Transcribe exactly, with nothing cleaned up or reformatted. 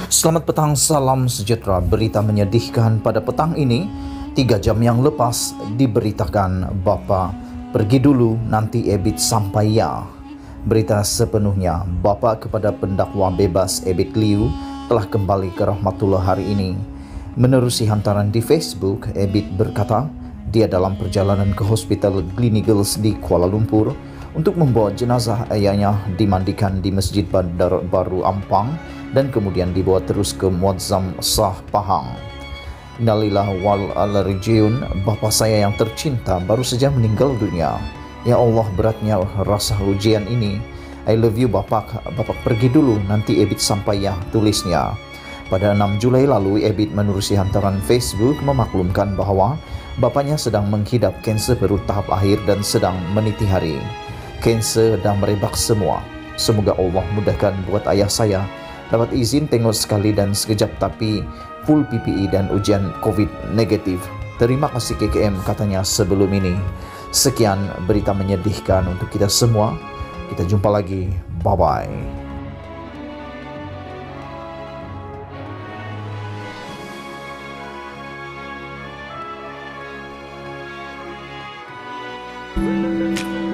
Selamat petang, salam sejahtera. Berita menyedihkan pada petang ini. Tiga jam yang lepas diberitakan Bapa pergi dulu, nanti Ebit sampai ya. Berita sepenuhnya, Bapa kepada pendakwa bebas Ebit Liu telah kembali ke rahmatullah hari ini. Menerusi hantaran di Facebook, Ebit berkata dia dalam perjalanan ke Hospital Gleneagles di Kuala Lumpur untuk membawa jenazah ayahnya dimandikan di Masjid Bandar Baru Ampang dan kemudian dibawa terus ke Muazzam Shah Pahang. Innalillahi wal rajiun. Bapa saya yang tercinta baru saja meninggal dunia. Ya Allah, beratnya rasa ujian ini. I love you Bapak. Bapak pergi dulu, nanti Ebit sampai ya, tulisnya. Pada enam Julai lalu, Ebit menerusi hantaran Facebook memaklumkan bahwa bapaknya sedang menghidap kanser perut tahap akhir dan sedang meniti hari. Kanser dah merebak semua. Semoga Allah mudahkan buat ayah saya dapat izin tengok sekali dan sekejap, tapi full P P E dan ujian COVID negatif. Terima kasih K K M, katanya sebelum ini. Sekian berita menyedihkan untuk kita semua. Kita jumpa lagi. Bye-bye. Thank you.